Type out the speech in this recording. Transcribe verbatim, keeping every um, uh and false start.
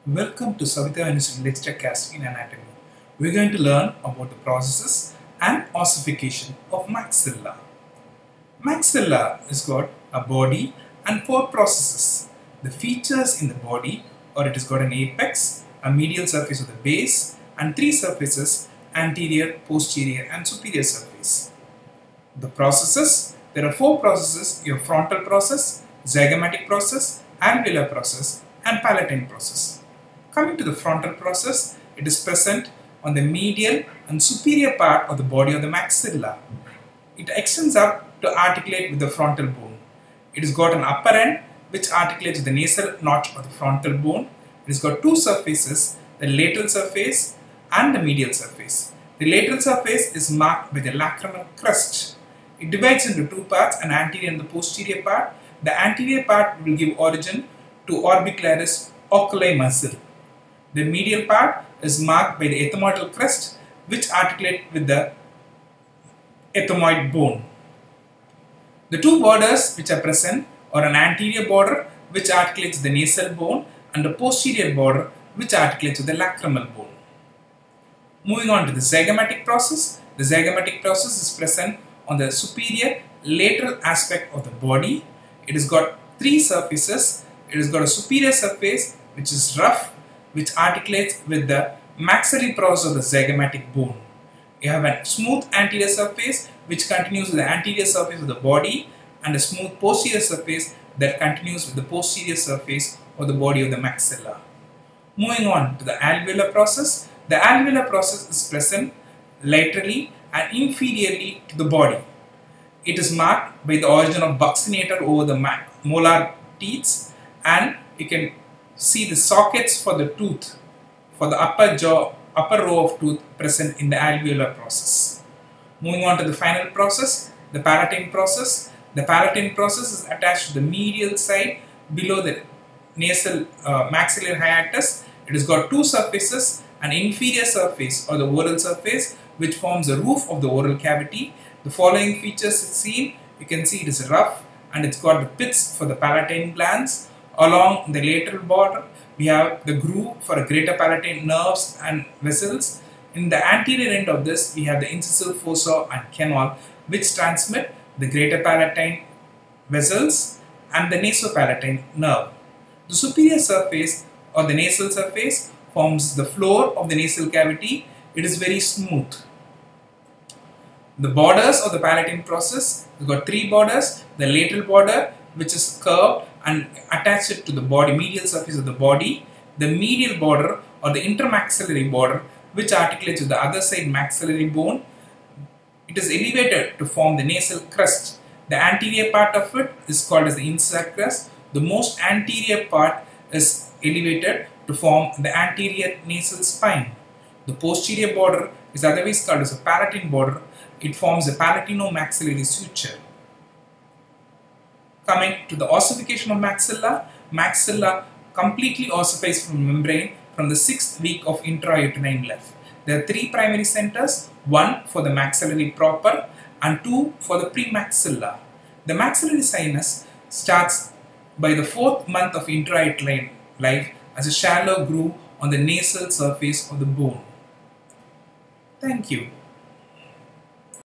Welcome to Savita University Lecturecast in Anatomy. We're going to learn about the processes and ossification of maxilla. Maxilla has got a body and four processes. The features in the body, or it has got an apex, a medial surface of the base, and three surfaces: anterior, posterior, and superior surface. The processes, there are four processes: your frontal process, zygomatic process, alveolar process, and palatine process. Coming to the frontal process, it is present on the medial and superior part of the body of the maxilla. It extends up to articulate with the frontal bone. It has got an upper end which articulates with the nasal notch of the frontal bone. It has got two surfaces, the lateral surface and the medial surface. The lateral surface is marked by the lacrimal crest. It divides into two parts, an anterior and the posterior part. The anterior part will give origin to orbicularis oculi muscle. The medial part is marked by the ethmoidal crest which articulate with the ethmoid bone. The two borders which are present are an anterior border which articulates the nasal bone and a posterior border which articulates with the lacrimal bone. Moving on to the zygomatic process. The zygomatic process is present on the superior lateral aspect of the body. It has got three surfaces. It has got a superior surface which is rough, which articulates with the maxillary process of the zygomatic bone. You have a smooth anterior surface which continues with the anterior surface of the body, and a smooth posterior surface that continues with the posterior surface of the body of the maxilla. Moving on to the alveolar process. The alveolar process is present laterally and inferiorly to the body. It is marked by the origin of buccinator over the molar teeth, and you can see the sockets for the tooth, for the upper jaw, upper row of tooth present in the alveolar process. Moving on to the final process, the palatine process. The palatine process is attached to the medial side below the nasal uh, maxillary hiatus. It has got two surfaces, an inferior surface or the oral surface which forms the roof of the oral cavity. The following features seen, you can see it is rough and it's got the pits for the palatine glands. Along the lateral border, we have the groove for a greater palatine nerves and vessels. In the anterior end of this, we have the incisive fossa and canal which transmit the greater palatine vessels and the nasopalatine nerve. The superior surface or the nasal surface forms the floor of the nasal cavity. It is very smooth. The borders of the palatine process, we've got three borders: the lateral border which is curved and attached to the body, medial surface of the body; the medial border or the intermaxillary border which articulates with the other side maxillary bone. It is elevated to form the nasal crest. The anterior part of it is called as the incisor crest. The most anterior part is elevated to form the anterior nasal spine. The posterior border is otherwise called as a palatine border. It forms a palatino-maxillary suture. Coming to the ossification of maxilla, maxilla completely ossifies from membrane from the sixth week of intrauterine life. There are three primary centers, one for the maxillary proper and two for the premaxilla. The maxillary sinus starts by the fourth month of intrauterine life as a shallow groove on the nasal surface of the bone. Thank you.